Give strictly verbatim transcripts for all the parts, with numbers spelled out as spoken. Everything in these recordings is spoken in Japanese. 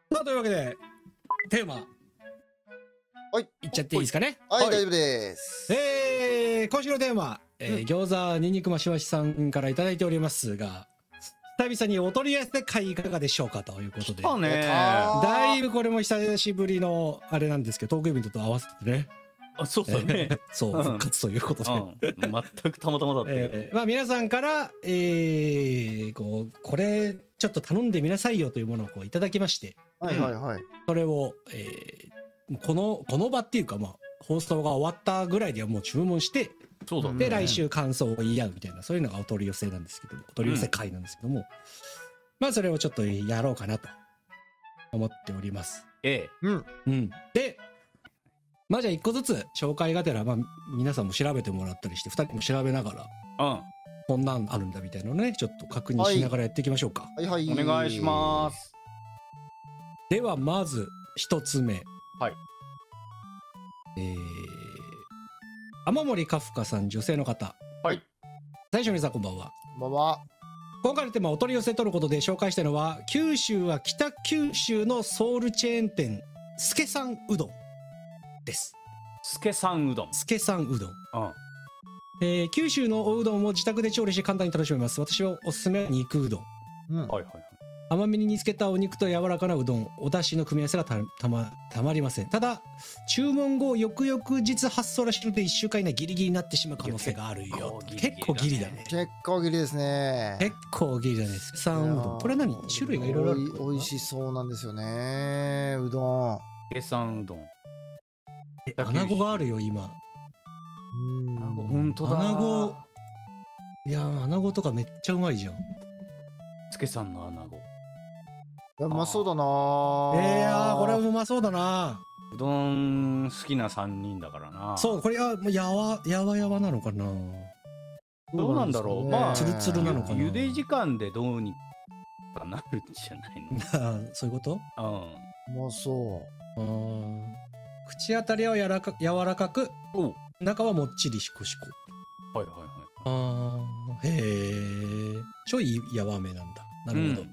まあ、というわけで、テーマ、 はい。 いっちゃっていいですかね。 はい、 はい大丈夫です。 えー、今週のテーマ、えーうん餃子ニンニクマシマシさんからいただいておりますが、久々にお取り寄せ会いかがでしょうかということで。 そうね。 やったーだいぶこれも久しぶりのあれなんですけど、トークイベントと合わせてね。 あ、そうだね。 そう、 うん復活ということで。 うん。全くたまたまだったけど。 えーまあ皆さんから、えー、こう、これちょっと頼んでみなさいよというものをこういただきまして、 はいはいはい。 それを、えーこの、この場っていうかまあ、放送が終わったぐらいではもう注文して、 そうだね。 で、来週感想を言い合うみたいな、そういうのがお取り寄せなんですけども、お取り寄せ会なんですけども、まあそれをちょっとやろうかなと思っております。 ええ。 うん。 うん。で、まあじゃあ一個ずつ紹介がてら、まあ皆さんも調べてもらったりして、二人も調べながら、 うん。 こんなんあるんだみたいなのをね、ちょっと確認しながらやっていきましょうか。 はいはい。 お願いしま。す。 ではまず一つ目。 はい。 えー、雨森カフカさん、女性の方。 はい。 最初に皆さんこんばんは。 まあま今回のテーマ、お取り寄せとのことで紹介したいのは、九州は北九州のソウルチェーン店、スケさんうどんです。 スケさんうどん。 スケさんうどん。 うん。 えー、九州のおうどんを自宅で調理して簡単に楽しめます。私はおすすめは肉うどん。 うん。 はいはいはい。 甘めに煮つけたお肉と柔らかなうどん、お出汁の組み合わせがたたまたまりません。ただ、注文後、翌々日発送らしいのでいっしゅうかん以内ギリギリになってしまう可能性があるよ。結結構構ギリだねギリだね。 結構ギリですね。 結構ギリだね。スケさんうどん。これは何種類がいろいろあるのかな。 おい美味しそうなんですよね。うどん。 スケさんうどん。 え穴子があるよ、今。 うん。 本当だ。 穴子。いやー、穴子とかめっちゃうまいじゃん。 スケさんの穴子。 いやうまそうだなえー、あーこれはうまそうだな。 うどん好きなさんにんだからな。 そう、これは、やわ、やわやわなのかな。 どうなんだろう。まあ、 ツルツルなのかなゆ茹で時間でどうにかなるんじゃないの。 あーそういうことうん。 うまそう。 あー口当たりはやらか柔らかく、 おう中はもっちりしこしこ。 はいはいはい。 ああ、へえ。ちょいやわめなんだ。なるほど。 うん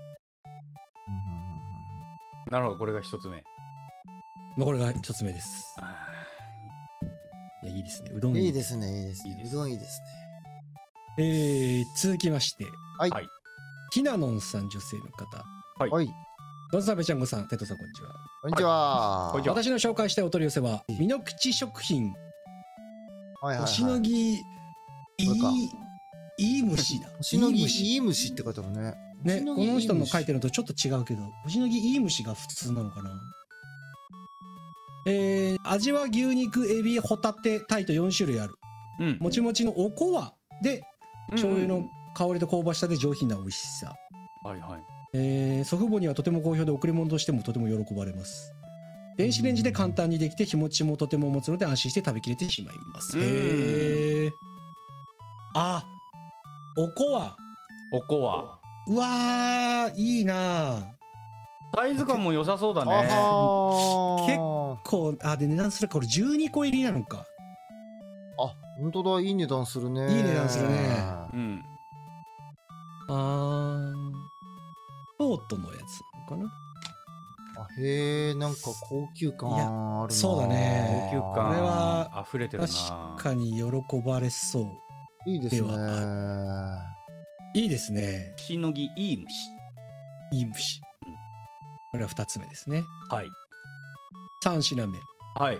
なるほど、これが一つ目。 まあこれが一つ目です。 あいや、いいですね。うどんうん。いいですね、いいですね。 いいですうどんいいですえー、続きまして、 はいはい。 ひなのんさん女性の方。 ね。はい。 どんさべちゃんごさん、テトさんこんにちは。 こんにちは。 こんにちは私の紹介したいお取り寄せは、美濃口食品、 はいはいはい。 星のぎ、いこれかい、いい虫だ。 星のぎいい虫いい虫って書いてあるね。 ね、 星のぎこの人のいい虫書いてるのとちょっと違うけど、星のぎいい虫が普通なのかな。えー、味は牛肉、エビ、ホタテ、タイとよん種類ある。 うん。 もちもちのおこわで、醤油の香りと香ばしさで上品な美味しさ。 はいはい。 えー、祖父母にはとても好評で贈り物としてもとても喜ばれます。電子レンジで簡単にできて日持ちもとても持つので安心して食べきれてしまいます。 うんへえ。あ、おこわ。 おこわ。 うわー、いいなサイズ感も良さそうだあね。 はーこう、あ、で値段するか、これじゅうにこ入りなのか。 あ、本当だ、いい値段するね。 いい値段するねうん。 あー。京都のやつなのかな。 あへえ、なんか高級感いやあるな。 そうだね高級感これは溢れてるな。 確かに喜ばれそう。 いいですね。 いいですね。 しのぎいい虫。 いい虫。これは二つ目ですね。 はい。 三品目。 はい。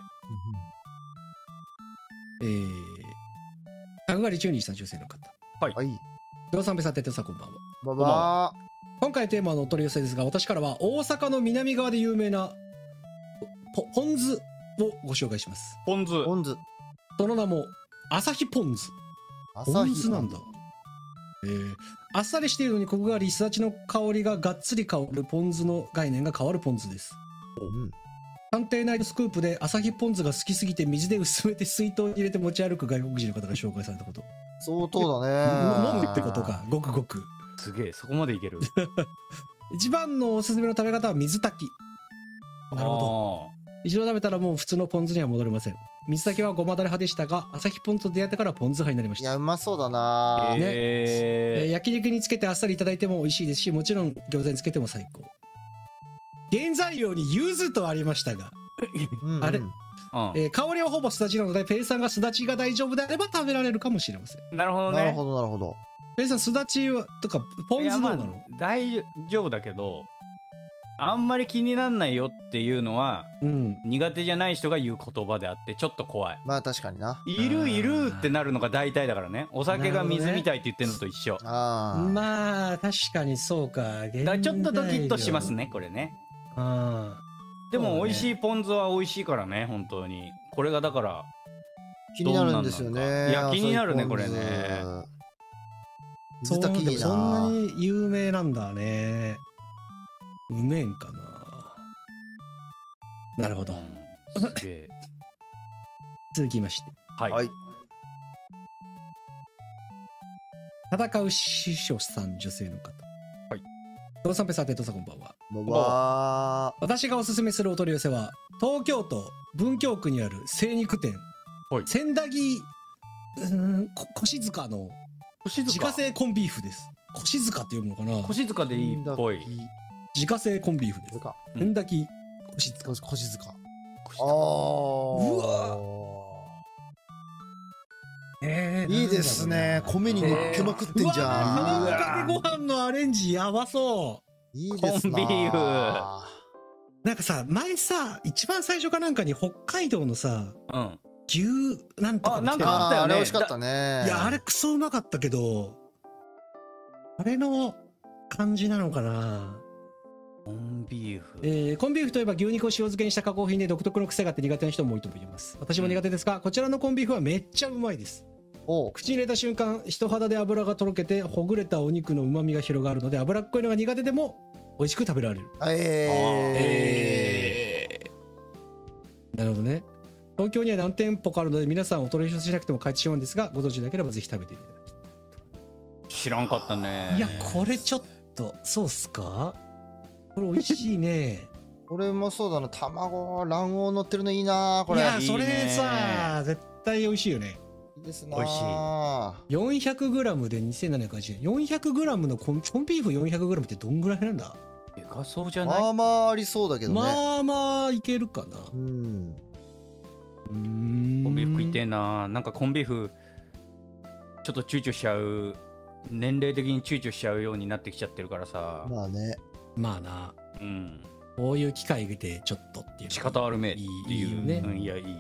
えー、角刈り中二さん女性の方。 はい。 どうさんべさん、てってさんこんばんは。 ばば今回テーマのお取り寄せですが、私からは大阪の南側で有名なポポン酢をご紹介します。 ポン酢。 ー。ポン酢。 その名も、朝日ポン酢。ポ朝日ン酢なんだ。えー、あっさりしているのにコクがあり、すだちの香りががっつり香るポン酢の概念が変わるポン酢です。 うん。 探偵ナイトスクープで朝日ポン酢が好きすぎて水で薄めて水筒に入れて持ち歩く外国人の方が紹介されたこと。 相当だね。 飲むってことか、ごくごく。 すげえ、そこまでいける。 一番のおすすめの食べ方は水炊き。なるほど。一度食べたらもう普通のポン酢には戻れません。水炊きはごまだれ派でしたが、朝日ポン酢と出会ってからポン酢派になりました。 いや、うまそうだあな。 ーねえーえ焼肉につけてあっさりいただいても美味しいですし、もちろん餃子につけても最高。 原材料に柚子とありましたが、 うんうんあれうんえー香りはほぼすだちなので、ペイさんがすだちが大丈夫であれば食べられるかもしれません。 なるほどね。 なるほどなるほど。 ペイさん、すだちはとかポン酢どうなの？ いやまあ大丈夫だけど、あんまり気になんないよっていうのはうん。 苦手じゃない人が言う言葉であってちょっと怖い。 まあ確かにな。 いるいるってなるのが大体だからね。お酒が水みたいって言ってるのと一緒。 ああ。 まあ、確かにそうか。 だからちょっとドキッとしますね。 ねこれね。 あでもそうだね美味しいポン酢は美味しいからね本当に。これがだから気になるんですよどんなんなね。 んかいや気になるね浅いポン酢これね。 そ水炊きいいそんなな。 に有名なんだね。うめえんかな。なるほど。 うんすげえ。 続きまして。 はい。 はい。 戦う師匠さん、女性の方。 はい。 ドさんぺさてとさこんばんは。 ばば私がおすすめするお取り寄せは、東京都文京区にある精肉店、 はい千駄木うーんこ越塚の腰塚自家製コンビーフです。越塚って読むのかな？ 腰塚でいいっぽい。 自家製コンビーフです。 塚。 うん千駄木越塚。 腰塚。あ腰あ。 うわえーいいですね。米に乗っけまくってんじうわゃん。 ー卵かけご飯のアレンジやばそいいですな。 コンビーフう。なんかさ、前さ、一番最初かなんかに北海道のさ、 うん。 牛なんとかあなんかああったよねあーあれ美味しかったね。 いや、あれクソうまかったけど、あれの感じなのかな。 コンビーフ。 えーコンビーフといえば牛肉を塩漬けにした加工品で独特の癖があって苦手な人も多いと思います。私も苦手ですが、こちらのコンビーフはめっちゃうまいです。 おう。 口に入れた瞬間、人肌で脂がとろけてほぐれたお肉の旨味が広がるので、脂っこいのが苦手でも美味しく食べられる。 えなるほどね。東京には何店舗かあるので皆さんお取り寄せしなくても買えてしまうんですが、ご存知なければぜひ食べていただき知らんかったね。 いや、これちょっと、そうっすか？これ美味しいね。 ー。これもそうだな。卵、卵黄乗ってるのいいな。これ。 いや、 いいねそれさ、絶対美味しいよね。 いいですな。 美味しいよんひゃくグラム でにせんななひゃくはちじゅうえん。よんひゃくグラム のコンコンビーフ よんひゃくグラム ってどんぐらいなんだ？ でかそうじゃない？ まあまあありそうだけどね。 まあまあいけるかな。 うん。 うーんコンビーフ食いてえな。なんかコンビーフちょっと躊躇しちゃう。年齢的に躊躇しちゃうようになってきちゃってるからさ。 まあね。 まあな、 うん。 こういう機会でちょっとっていう。 仕方あるめっていう。 いいよねうん、いや、いいよ。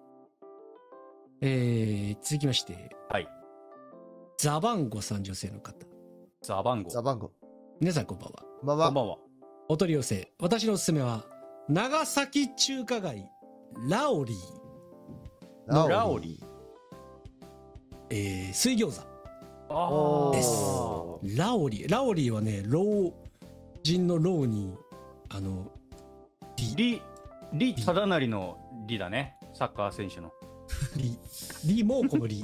えー、続きまして、 はい。 ザバンゴさん、女性の方。 ザバンゴ。 ザバンゴ。 皆さんこんばんは。 ばばこんばんは。 お取り寄せ。私のおすすめは、長崎中華街、ラオリー、 のラオリ。 えー、水餃子。 あおーですラオリー。ラオリーはね、老人の老に、あの、 リ、リ、ただなりのリだね。サッカー選手の。 リ、リモーコのリ。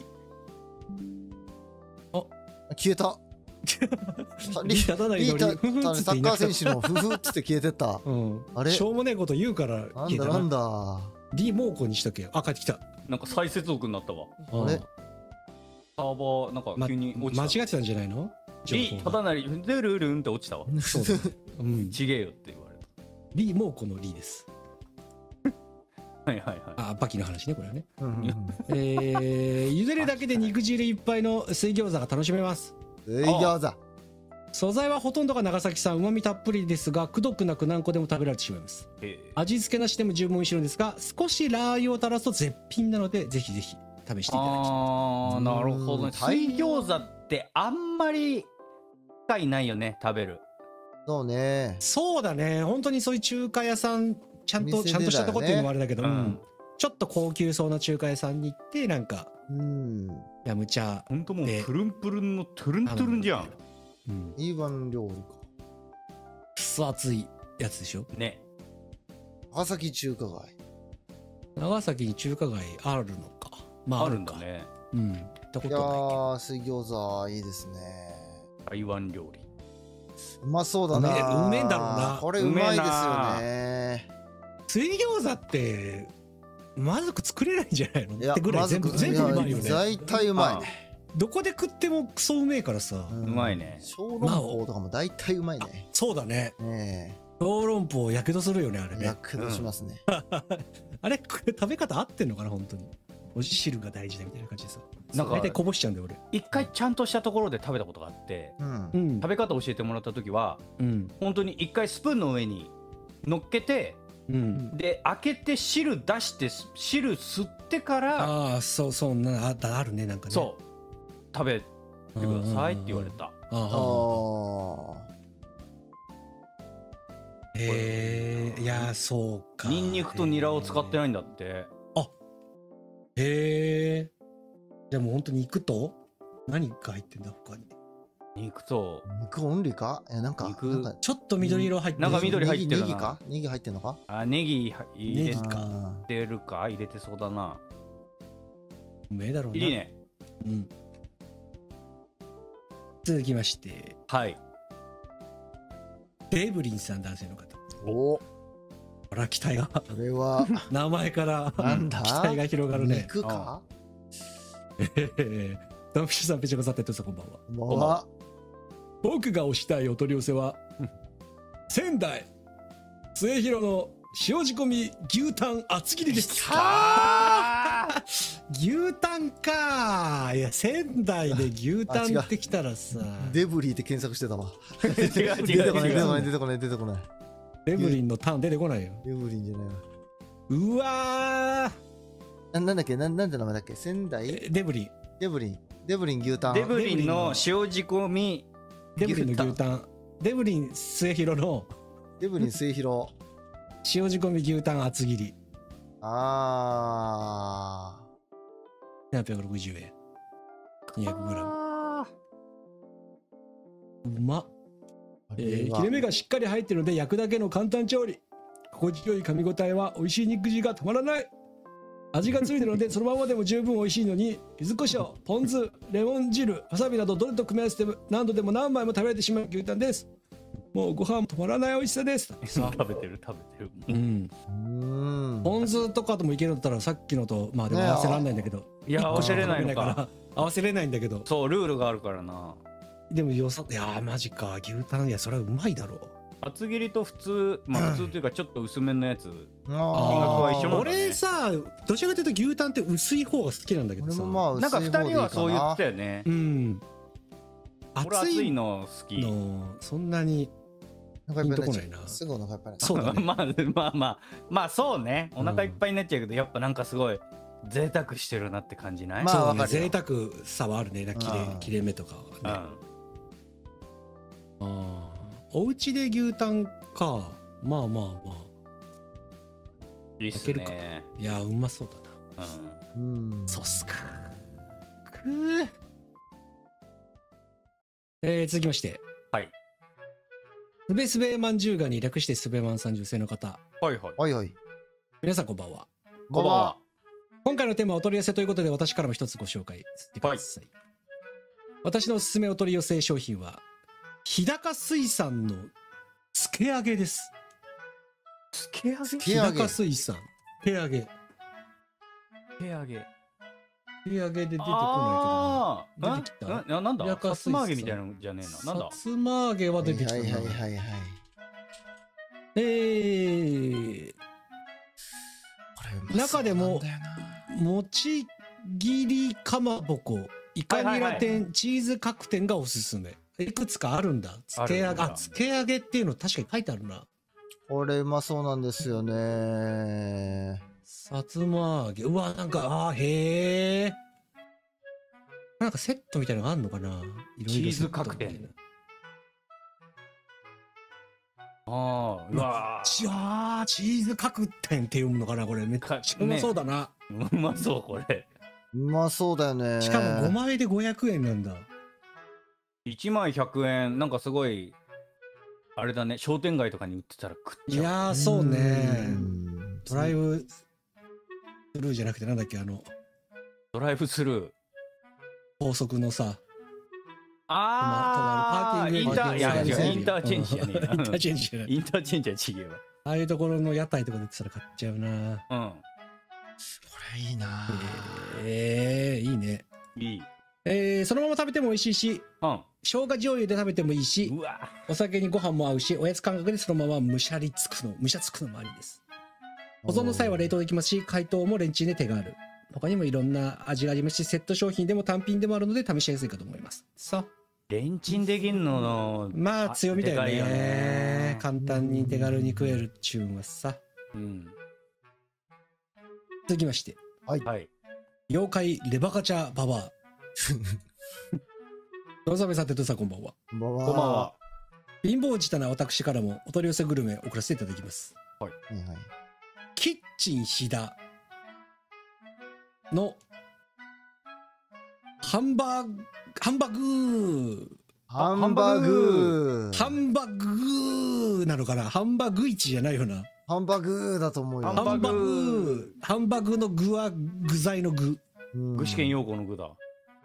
消えた。 リただなりリーのリ。ふふタっつサッカーっていなくなっ選手のフフっつって消えてった。 た。うん。 あれしょうもねえこと言うからなん消えただなんな。 だ。 リモーコにしとけよ。あ、帰ってきた。 なんか再接続になったわ。 あれうんサーバー、なんかま急に落ちた。 間違ってたんじゃないの？情リ、た報がだなり、ルルルンって落ちたわ。 そうだね。うん。 ちげえよって言われリモーコのリです。 た。はいはいはい。 あ、バキの話ね、これはね。 うんうんうんえー、茹でるだけで肉汁いっぱいの水餃子が楽しめます。 水餃子。 素材はほとんどが長崎産、旨味たっぷりですが、くどくなく何個でも食べられてしまいます。 え味付けなしでも十分美味しいのですが、少しラー油を垂らすと絶品なので、ぜひぜひ試していただきたい。 あー、なるほどね。 うん水餃子ってあんまり機会ないよね、食べる。 そうね。 そうだね。本当にそういう中華屋さん、ちゃんと、 店でだよねちゃんとしたとこっていうのもあれだけど、 ううんん。ちょっと高級そうな中華屋さんに行って、なんか、 うん。 ヤムチャ、 ほんともうでプルンプルンのトゥルントゥルンじゃん。 うん。 イーワン料理か。 くそ熱いやつでしょ。 ね。 長崎中華街。 長崎に中華街あるのか。まあ、 ああるか。 るんだね。 うん。行ったこいやとないけど。 ー、水餃子いいですね。 台湾料理。 うまそうだな。 うめえうめえんだろうなこれうまいですよね。 水餃子って、まずく作れないんじゃないのいやってぐらい全部、 まず全部うまいよね。 大体うまどこで食ってもクソうめえからさ。 い。 うまいね小籠包とかも大体うまいね。 そうだね。 ね小籠包やけどするよねあれね。 やけどしますね。 あれこれ食べ方合ってんのかな本当に。お汁が大事だみたいな感じでさ。 なんか大体こぼしちゃうんだよ俺。 一回ちゃんとしたところで食べたことがあって、 うんう。ん食べ方教えてもらった時はうん本当に一回スプーンの上に乗っけて、 うん。 で開けて汁出して汁吸ってからああそうそうなああるねなんかね。 そう食べてくださいって言われた。 あああ。 あ。 へえいやそうか。 ニンニクとニラを使ってないんだって。 へえ。じゃあもう本当に肉と何が入ってんだ他に。 肉と肉オンリーか？え、なんか、 肉なんかちょっと緑色入ってなんか緑入ってるなネギネギか？ネギ入ってんのか？ あネギ入れネギかあてるか入れてそうだな。 うめえだろうな。 いいね。 うん。続きましてはい。 デブリンさん男性の方。 ーお、 あら期待がこれは、 名前からなんだ期待が広がるね。 肉か？ ドンピシャさんペチョコさんテッドさんこんばんは。 こんばんは。 僕が推したいお取り寄せは仙台末広の塩仕込み牛タン厚切りです。 はあ。 牛タンか。いや仙台で牛タンってきたらさデブリーって検索してたわ。 違う出て違うこない、出てこない、 違う。 出てこない、出てこない。 デブリンのタン出てこないよ。 デブリンじゃないわ。 うわななんだっけ、なんなんて名前だっけ？仙台ーデブリンデブリン。デブリン牛タン。 デブリンの塩仕込みデブリンの牛タンデブリン末広のデブリン末広。 塩仕込み牛タン厚切りあななひゃくろくじゅうえん にひゃくグラム。 あうまっ。 ー。 えー切れ目がしっかり入ってるので焼くだけの簡単調理。心地よい噛み応えは美味しい肉汁がたまらない。味がついてるのでそのままでも十分美味しいのに、柚子胡椒、ポン酢、レモン汁、わさびなどどれと組み合わせても何度でも何枚も食べれてしまう牛タンです。もうご飯も止まらない美味しさです。 食べてる食べてる。 うん、 うーん。 ポン酢とかともいけるんだったらさっきのとまあでも合わせられないんだけど、 いや合わせれないの一個しか食べか。 合わせれないんだけど、 そうルールがあるからな。 でもよさ、いやーマジか牛タン、いやそれはうまいだろう。 厚切りと普通、まあ普通っていうかちょっと薄めのやつ。 あ金額は一緒なんだね俺さどちらかというと牛タンって薄い方が好きなんだけどさ。 俺もまあ、 なんか二人はそう言ってたよ。 よねう。ん。 俺熱いの好き。 のそんなになんかやっぱりピンとこないなすぐお腹いっぱいになっちゃそうだね。 まあまあまあまあそうね。お腹いっぱいになっちゃうけど、やっぱなんかすごい贅沢してるなって感じない？ まあそうだね、 わかるよ贅沢さはあるね。な切れうん切れ目とかはね。 うん。 ああお家で牛タンか。まあまあまあ。 いいっす焼けるね。 いやうまそうだな。 うん。 うん。 そうっすか。くーえー、続きまして。 はい。 すべすべまんじゅうがに略してすべまんさん女性の方。 はいはい。 おいおい。 皆さんこんばんは。 こんばんは。 今回のテーマはお取り寄せということで私からも一つご紹介させてください。私のおすすめお取り寄せ商品は日高水産のつけ揚げです。 つけ揚げ？ け揚げ日高水産手揚げ。 手揚げ。 手揚げで出てこああ。 出てきたなななんだ？ 日高水産さつま揚げみたいなのじゃねえな。なんださ？つま揚げは出てきたな。 はいはいはいはいはい。 えー、 これ中でもうまそうなんだよなもち切りかまぼこイカニラ天、 はいはいチーズ角天がおすすめ。いくつかあるんだ。つけ揚げ、 あるんだあ、つけ揚げっていうの確かに書いてあるな。 これうまそうなんですよね。 さつま揚げ。うわ、なんか、あーへえ。なんかセットみたいなのがあんのかな。いろいろチーズセットみたいな角天。ああ、うわちあーチーズ角天って読むのかなこれ。めっちゃうまそうだな。 ーうまそうこれ。 うまそうだよね。 しかもごまいでごひゃくえんなんだ。 いちまいひゃくえん、なんかすごい、あれだね、商店街とかに売ってたら食っちゃう。 いやー、そうね。 んドライブスルーじゃなくてなんだっけ、あの、 ドライブスルー。 高速のさ、 あー、インター、いや、違う、インターチェンジじゃねえな。 インターチェンジじゃない。 インターチェンジは違えわ。 ああいうところの屋台とかでたら買っちゃうな。 うん。 これいいな。 ええー、いいね。 いい。 えー、そのまま食べても美味しいし、 うん。 生姜醤油で食べてもいいし、 うわお酒にご飯も合うし、おやつ感覚でそのままむしゃりつくの、むしゃつくのもありです。保存の際は冷凍できますし、解凍もレンチンで手軽。他にもいろんな味がありますし、セット商品でも単品でもあるので試しやすいかと思います。さあ。 レンチンできんののまあ強みだよね。 でかいよね簡単に手軽に食えるっちゅうんはさ。 うん続きまして、 はい妖怪レバカチャババア。野沢さん、てとさん、こんばんは。 こんばんは。 こんばんは。 貧乏舌な私からもお取り寄せグルメ送らせていただきます。 はいはい。 キッチン飛騨のハンバーグ、ハンバーグハンバーグハンバーグなのかな。ハンバーグ市じゃないよな。 ハンバーグだと思うよ。 ハンバーグハンバーグハンバーグの具は具材の具。 うん具志堅用高の具だ。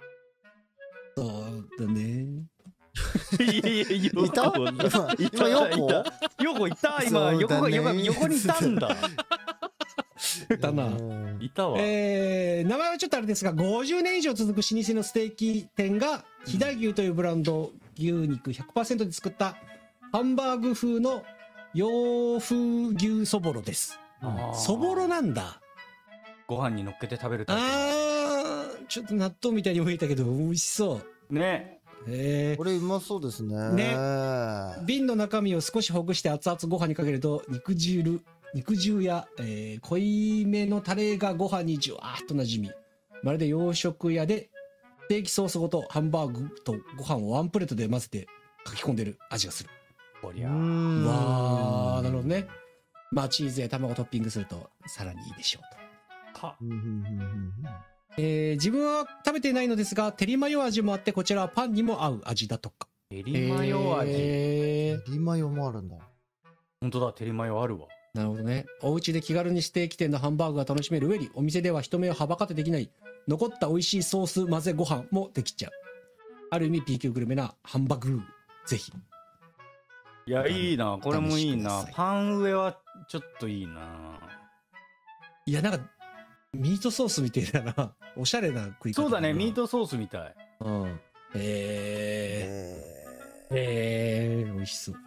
そうだね。 いやいや、 いた今、今、ヨコヨコいた今、 そうだね横が横が横にいたんだ。 だな。 いたわ。 えー、名前はちょっとあれですが、ごじゅうねん以上続く老舗のステーキ店が飛騨牛というブランド牛肉 ひゃくパーセント で作ったハンバーグ風の洋風牛そぼろです。 あーそぼろなんだ。 ご飯に乗っけて食べるタイあー、ちょっと納豆みたいに見えたけど美味しそう。 プ。ね。 えこれうまそうですね。 ねー、瓶の中身を少しほぐして熱々ご飯にかけると肉汁肉汁や、えー濃いめのタレがご飯にじゅわーっとなじみ、まるで洋食屋でステーキソースごとハンバーグとご飯をワンプレートで混ぜて書き込んでる味がする。 うこりゃ。 んわー、なるほどね。まあチーズや卵トッピングするとさらにいいでしょうと。 はうんうんうんうんえー自分は食べていないのですが、テリマヨ味もあって、こちらはパンにも合う味だとか。 テリマヨ味。 えーテリマヨもあるんだ。 本当だ、テリマヨあるわ。 なるほどね。お家で気軽にステーキ店のハンバーグが楽しめる上に、お店では人目をはばかってできない残った美味しいソース混ぜご飯もできちゃう。ある意味 B 級グルメなハンバーグ、ぜひ。 いや、いいな。これもいいな試してください。 パン上はちょっといいな。 いや、なんかミートソースみたいだな。おしゃれな食い方。 そうだね、ミー。トソースみたい。 うん。えー、 ええー、美味しそう。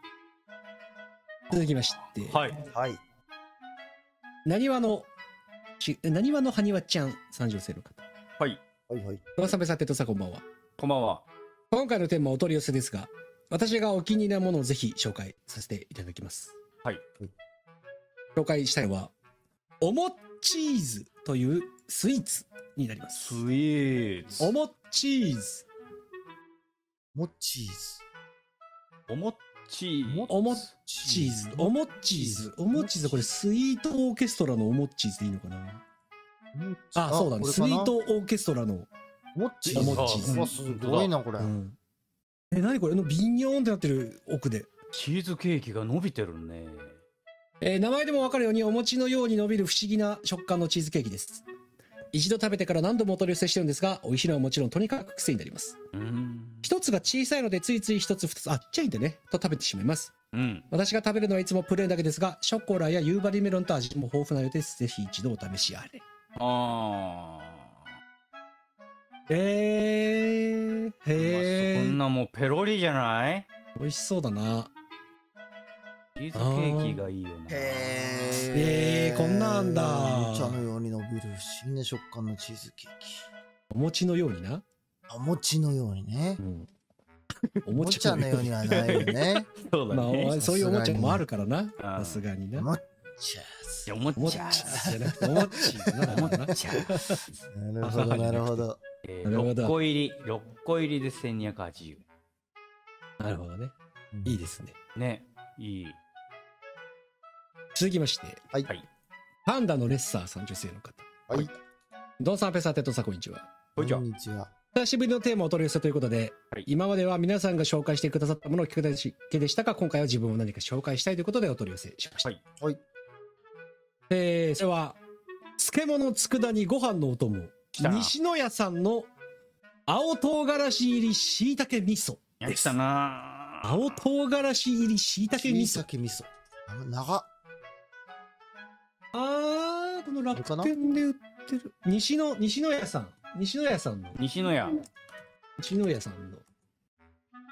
続きまして、 はい。 ーはい。 なにわのちなにわのはにわちゃんさんじゅう世の方。 はい。 はいはい。 野さんべさん、てとさん、こんばんは。 こんばんは。 今回のテーマはお取り寄せですが、私がお気に入りなものをぜひ紹介させていただきます。 はい。 紹介したいのは、おもチーズというスイーツになります。 スイーツ。 おもチーズ。 モチーズ。 おもちー。 おもチーズ。おもチーズ。おもチーズ。これスイートオーケストラのおもチーズでいいのかな。あ、そうだね。スイートオーケストラの。 モチーズ。 おもチーズうわすごいな、これ。 うんえ、なにこれのビニョーンってなってる奥で。 チーズケーキが伸びてるね。 えー名前でも分かるようにお餅のように伸びる不思議な食感のチーズケーキです。一度食べてから何度もお取り寄せしてるんですが、美味しいのはもちろんとにかく癖になります。 うーん。 一つが小さいのでついつい一つ二つあっちゃいんでねと食べてしまいます。 うん。 私が食べるのはいつもプレーンだけですが、ショコラや夕張メロンと味も豊富なようです。ぜひ一度お試しあれ。 あえー、 ー。 へー、 まあそんなもうペロリじゃない？ 美味しそうだな。 チーズケーキがいいよな。 えーこんなんだおもちゃのように伸びる不思議な食感のチーズケーキ。 お餅のようにな。 お餅のようにね。 うん、おおもちゃのようにはないよね。 そうだまね。 あ、そういうおもちゃもあるからな。 あーさすがにな。 おもちゃおもおもちゃちゃ。 じゃなくておもちだな。 おもちゃ。 なるほど、なるほど。 えなるほどー、ろっこ入り、ろっこ入りでせんにひゃくはちじゅなるほどね。いいですね。 う。ね。いい。 続きまして、 はい。 はい。 パンダのレッサーさん、女性の方。 はい。 ドンさん、ペサテトさん、こんにちは。 こんにちはこん。にちは。 久しぶりのテーマをお取り寄せということで、 はい今までは皆さんが紹介してくださったものを聞くだけでしたが、今回は自分も何か紹介したいということでお取り寄せしました。 はい。 はい。 えーそれは、漬物佃煮ご飯のお供、 来たな西野屋さんの青唐辛子入り椎茸味噌ですやった。なー。 青唐辛子入り椎茸味噌。 しいたけ味噌。あの長っ。 あー、この楽これかな天で売ってる。西野、西野屋さん。西野屋さんの。 西野屋。 西野屋さんの。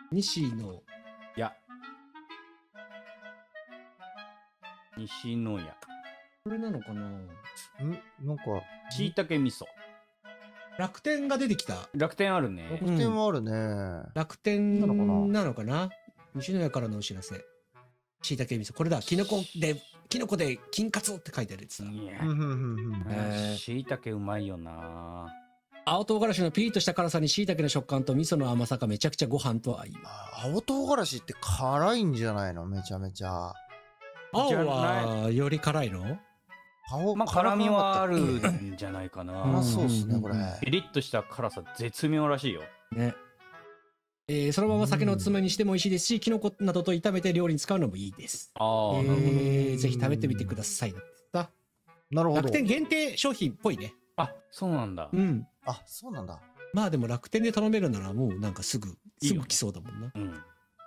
西野。 いや。西野屋。 これなのかな。 んなんか、 しいたけ味噌。 楽天が出てきた。 楽天あるね。 楽天はあるね。 楽天なのかななのかな。西野屋からのお知らせ。しいたけ味噌。これだ。キノコで、キノコで金カツって書いてあるやつだ。 いやうんうんうんうん。 えーしいたけうまいよな。 青唐辛子のピリッとした辛さにしいたけの食感と味噌の甘さがめちゃくちゃご飯と合います。 あ青唐辛子って辛いんじゃないのめちゃめちゃ。 青じゃはより辛いの？ 青まあ辛みはある辛かったっんじゃないかな。 け。あ、そうっすね、これ。 ピリッとした辛さ絶妙らしいよ。 ね。えーそのまま酒のおつまみにしても美味しいですし、キノコなどと炒めて料理に使うのもいいです。 ああ、なるほど。 えーぜひ食べてみてください。だってさなるほど楽。天限定商品っぽいね。 あ、そうなんだ。 うん。 あ、そうなんだ。 まあでも楽天で頼めるならもうなんかすぐ、 いいよねすぐ来そうだもんな。 うん。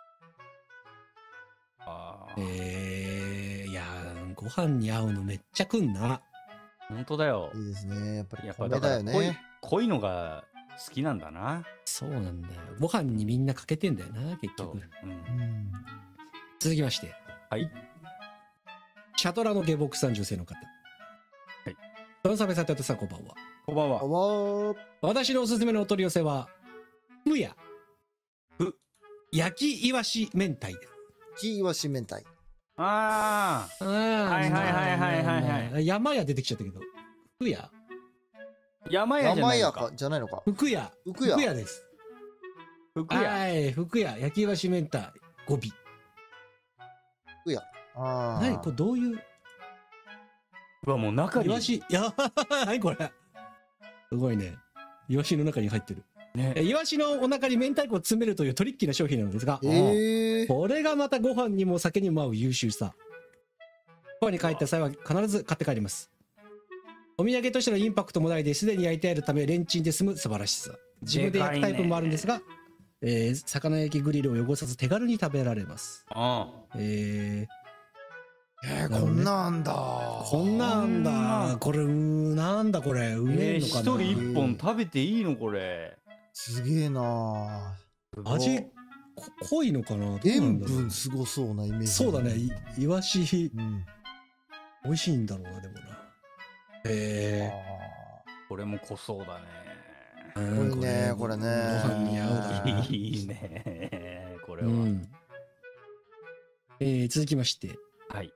ああ、 えー、いやー、ご飯に合うのめっちゃくんな。 本当だよ。 いいですね。やっぱりやっぱ米だから濃いだよね。 濃いのが好きなんだな。 そうなんだよ。ご飯にみんなかけてんだよな、結そう局。。 うんう。ん。 続きまして。 はい。 シャトラの下僕さん女性の方。 はい。 トンサメさんとさんこんばんは。 こんばんあは。 わー。 私のおすすめのお取り寄せは、ふや。 ふ。 焼きイワシ明太です。 キイワシ明太。 ああ、 あはいはいはいはいはいはい山屋出てきちゃったけど。ふや山屋じゃないのか山屋か。じゃないのか。 福屋。 福屋福屋です。 福屋。 はい、福屋。焼きイワシ明太ご尾。 福屋。ああ。 何これどういううわ、もう中に。 イワシ、いや、何これすごいね。イワシの中に入ってる。 ね。 イワシのお腹に明太子を詰めるというトリッキーな商品なのですが、 ええー。 これがまたご飯にも酒にも合う優秀さ。ご飯に帰った際は必ず買って帰ります。お土産としてのインパクトもないですでに焼いてあるためレンチンで済む素晴らしさ。自分で焼くタイプもあるんですが、えー魚焼きグリルを汚さず手軽に食べられます。 あええー、 なるほどねこんなんだ。 ー、こんなんだ。これ、うーなんだこれ。うあ。 めえー、 えのかな。 一人一本食べていいのこれ。 すげえな。 味こ濃いのかな。どうなん塩だろう分すごそうなイメージ。 そうだね。いイワシ、 うん。 美味しいんだろうな、でもな。へえ。 これも濃そうだね。 うん濃いねこれねご飯に合うだろうな。 いいね。これは。 うん。えー続きまして、 はい。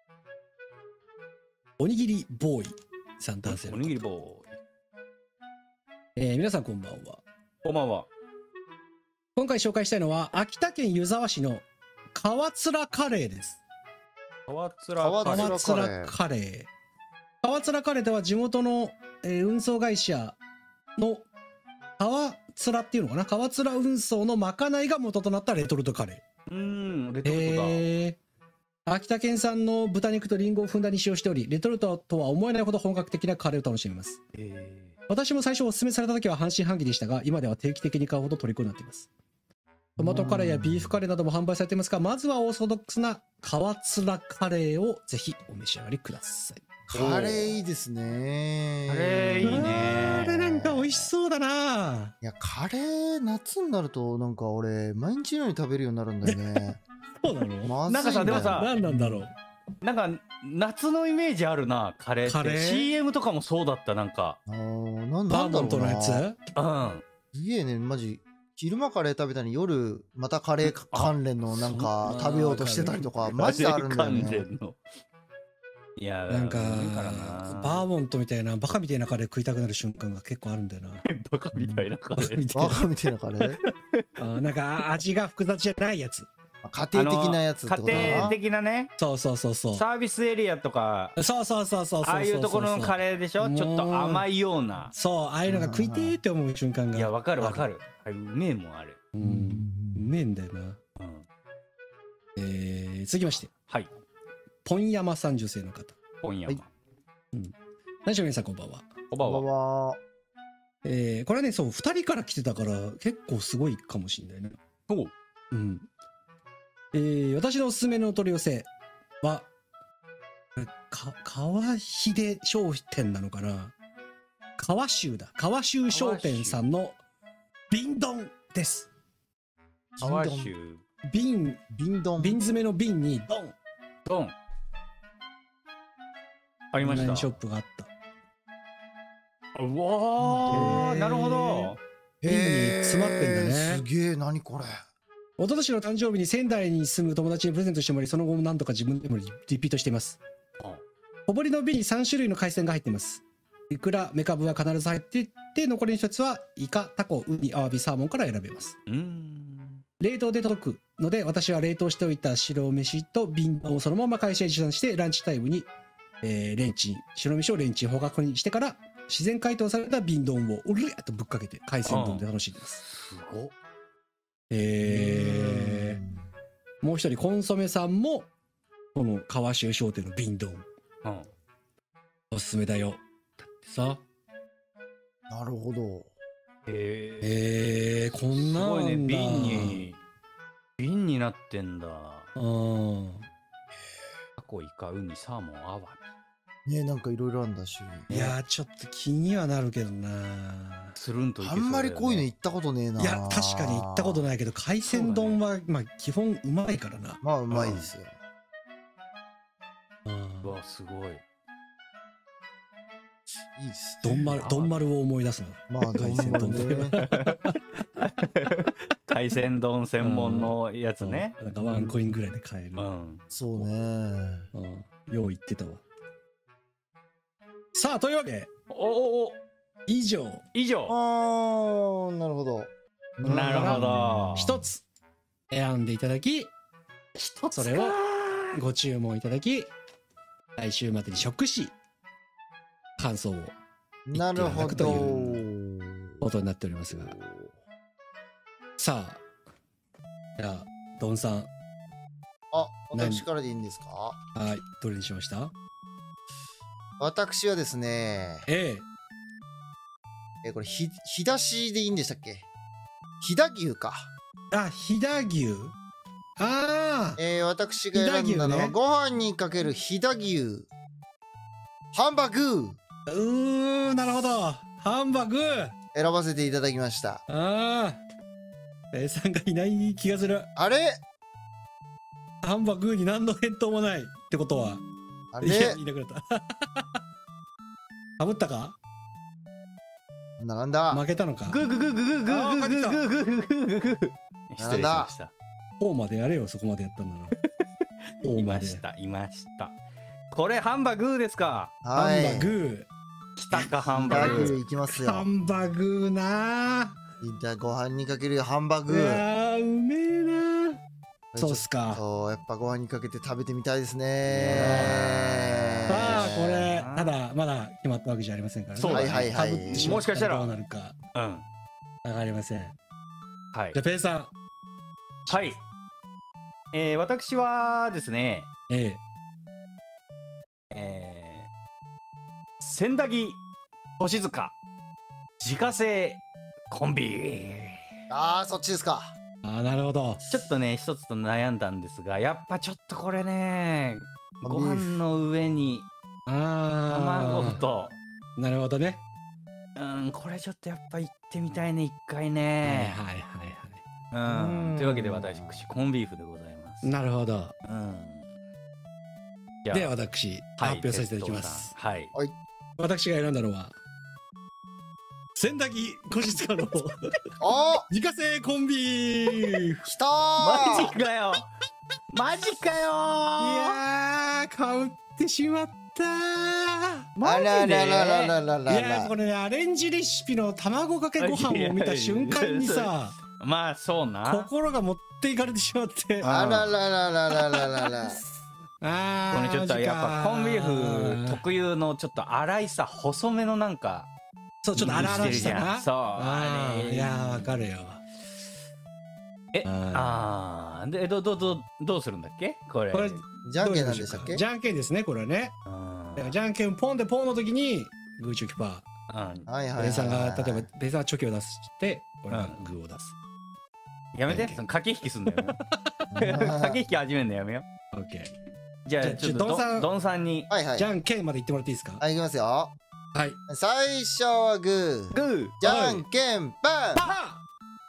おにぎりボーイさん男性の方おにぎりボーイ。 えー皆さんこんばんは。 こんばんは。 今回紹介したいのは、秋田県湯沢市の川面カレーです。 川つら川カレー川面面カレー。川面カレーでは地元の、えー運送会社の川面っていうのかな、川面運送のまかないが元となったレトルトカレー。 うーん、レトルトだ。 えー秋田県産の豚肉とリンゴをふんだんに使用しており、レトルトとは思えないほど本格的なカレーを楽しめます。 え私も最初お勧めされた時は半信半疑でしたが、今では定期的に買うほど虜になっています。トマトカレーやビーフカレーなども販売されていますが、まずはオーソドックスな川面カレーをぜひお召し上がりください。 カレーいいですね。 カレーいいねあれなんか美味しそうだな。 いや、カレー、夏になると、なんか俺、毎日のように食べるようになるんだよね。 そうなの？ まずいなんかさでもさ何なんだろう。 ー、なんか夏のイメージあるな、カレーって。 カレーシーエム とかもそうだった、なんか。 あーなバーモンなんだろうな。 トのやつ？ うん。 すげえね、マジ。昼間カレー食べたのに夜、またカレー関連のなんかあ食べようとしてたりとか、マジであるんだよ関ね。 連の。いやなんかうまいからなバーモントみたいなバカみたいなカレー食いたくなる瞬間が結構あるんだよな。 バカみたいなカレー。 バカみたいな。 バカみたいなカレーあなんか味が複雑じゃないやつ。 家庭的なやつってことだ家庭な。 的なね、 そうそうそうそう。 サービスエリアとか、 そうそうそうそうそうそう。 ああいうところのカレー。 レーでしょ、ちょっと甘いような。 そう、ああいうのが食いてーって思う瞬間が。 いや、わかるわかる。あれうめえもん、あれ。 うん。うめえんだよな。 うん。 えー、続きまして、 はい。 ポンヤマさん女性の方。 今夜は。 はい何しろ皆さんこんばんは。 こんばんおばは。 は。 えー、これはね、そう、二人から来てたから結構すごいかもしれないね。 おう。 うん。えー、私のおすすめのお取り寄せは、か、川秀商店なのかな、川州だ。川州商店さんの瓶丼です。 アワシュ瓶、 瓶丼。 瓶詰めの瓶にドン。 ドンありました。 オンラインショップがあった。 うわー、 へーなるほど。 瓶に詰まってんだねへーすげえ、何これ。 一昨年の誕生日に仙台に住む友達にプレゼントしてもらい、その後も何とか自分でもリピートしています。小堀の瓶にさん種類の海鮮が入っています。イクラ、メカブは必ず入っていて、残りのひとつはイカ、タコ、ウニ、アワビ、サーモンから選べます。 うーん。 冷凍で届くので、私は冷凍しておいた白飯と瓶をそのまま会社へ持参して、ランチタイムに、えーレンチン、白飯をレンチン、ほかほかにしてから、自然解凍された瓶丼をうるっとぶっかけて海鮮丼で楽しんでます。 すごっ。 えー、もう一人コンソメさんもこの川州商店の瓶丼うん。 おすすめだよ。だってさ、 なるほど。 へえ。 えー、こんなんだ。 すごいね、瓶に、瓶になってんだ。 うん。 タコ、イカ、ウニ、サーモン、アワねえ、なんかいろいろあるんだ、種類。 いやーちょっと気にはなるけどな。 ビ。つるんといけあそうだよね。 んまりこういうの行ったことねえな。 いや確かに行ったことないけど、海鮮丼はまあ基本うまいからな。 まあ、うまいですよ。 うんうわ、すごい。 いいですどんね。 丸どん丸を思い出すな。 まあ、どん海鮮まる丼ね。 海鮮丼専門のやつね。 うんなんかワンコインぐらいで買える。 うん。 そうね。 うん、よう言ってたわ。さあ、というわけで、 おおお、 以上、 以上。 あー、なるほど。 なるほど。 一つ選んでいただき、 一それをご注文いただき、来週までに食し、感想をなるほど。 ことになっておりますが。さあ、じゃあ、ドンさん、 あ、 何私からでいいんですか？ はい、どれにしました？ 私はですね、 A、 えこれひひだしでいいんでしたっけ？飛騨牛か。 あ、飛騨牛。ああ、 えー、私が選んだのは、 飛騨牛ねご飯にかける飛騨牛ハンバーグうーん、なるほど。ハンバーグ。 選ばせていただきました。 ああ、ペイさんがいない気がする。 あれハンバーグに何の返答もないってことは、 あいや、 れいなくなった。かぶったか？ なんだなんだ負負けたのか？ グーグーグーグーグーグーグーグーグーグーグーグーグー。失礼しました。 フォーまでやれよ、そこまでやったんだな。フォいーまで。 ました、いました。これハンバーグーですか？ はい。 ハンバーグ。 来たか、ハン飛騨バーグ牛いきますハよ。 ンバーグな飛騨ご飯にかけるハンバーー。 グいやー、うめえなー。そうっすちょっか。 とやっぱご飯にかけて食べてみたいですいね。 さあ、これ、ただ、まだ決まったわけじゃありませんからね。 そうだねはいはいはい被ってしまもしかしたらどうなるか、 うん。 わかりません。じはいゃあ、。ペイさん。 はい。えー、私はですね、 ええ。 えー、千駄木星塚自家製コンビ。 ああ、そっちですか。 ああ、なるほど。 ちょっとね、一つと悩んだんですが、やっぱちょっとこれね、ご飯の上にあ卵と、 あ、なるほどね。 うん、これちょっとやっぱ行ってみたいね、一回はいね。 はいはいうんうんというわけで私、コンビーフでございます。 はい。なるほど。 うん。じゃあで、私、 はい発表させていただきます。 鉄道さんはい。 私が選んだのは、千駄木腰塚のおー自家製コンビーフ。 きたマージかよマジかよいやー、かぶってしまったー。 あらららららららいやー、これね、アレンジレシピの卵かけご飯を見た瞬間にさ、 まあそうな。 心が持っていかれてしまって。 あららららららららあー、 これちょっとやっぱコンビーフマジか特有のちょっと粗いさ、細めのなんか、 そう、ちょっと荒々しさな。 そう。 あー、 あれいやー、わかるよ。 え、 ああー、で、ど、ど、ど、どうするんだっけこれ。 これ、 じゃんけんなんでしたっけ？ じゃんけんですね、これはね。 うんだからじゃんけんポンでポンの時に、グーチョキパうんはいはいはいはい。 ー。ベイさんが、例えば、ベイさんがチョキを出して、俺がグーを出す。 やめて、その駆け引きすんだよ。駆け引き始めんのやめよオッケー。 う。じゃあ、 じゃあちょっとドンさんドンさんに。 はいはい。 じゃんけんまで言ってもらっていいですか？ はい、いきますよ。 はい。 最初はグー。 グーじゃんけんパン。 パ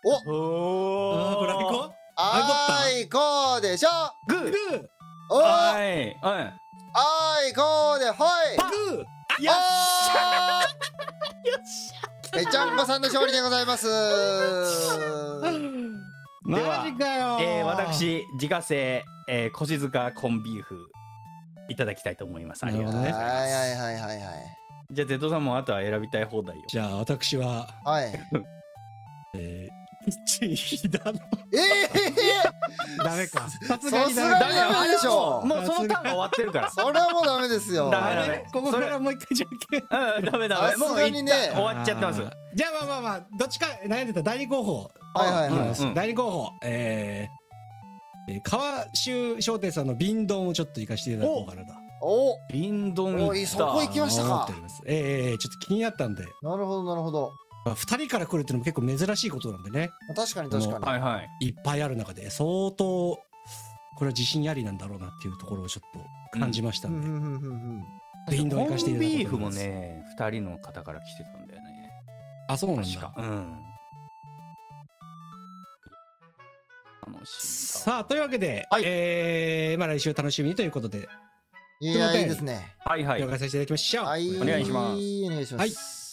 おあーこれあいこあいこでしょ。 グーグーおあはいはいいこでほい。 グーよっぺちゃんこさんの勝利でございます。 マジかよー。 えー、私自家製、えー、腰塚コンビーフいただきたいと思います。ありがとうございます。 はいはいはいはいはい。 じゃあ Z さんもあとは選びたい放題よ。 じゃあ私は、 はい。 えー、一だのええダメか。さすさがにダメすがにダメでしょ。 もうそのターンが終わってるから。 それはもうダメですよ。 ダメあれここからもう一回じゃんけん。 うん、ダメダメ。 さすがにねもう一旦終わっちゃってます。 あーじゃあまあまあまあどっちか悩んでた第二候補。 はいはいはい。 うんうん第二候補、えー、えー川州商店さんの瓶丼をちょっと行かせていただこうかなとお、 瓶丼おいいった。 そこ行きましたか思っております。えー、ちょっと気になったんで、 なるほどなるほど。 まあ、ふたりから来るっていうのも結構珍しいことなんでね、 まあ確かに確かに。 はいはい。 いっぱいある中で相当これは自信ありなんだろうなっていうところをちょっと感じましたうんんで、 うんうんうんうん。 瓶丼行コかせていンただこうとビーフも思います。 ね、二人の方から来てたんだよね。 あ、そうなん確かだ。。 うん。楽しい。 さあというわけで、 はいえー、まあ来週楽しみにということでいやいいですね。 はいはい了。解させていただきましょう。 はい。 お願いしますお願いしまはいす。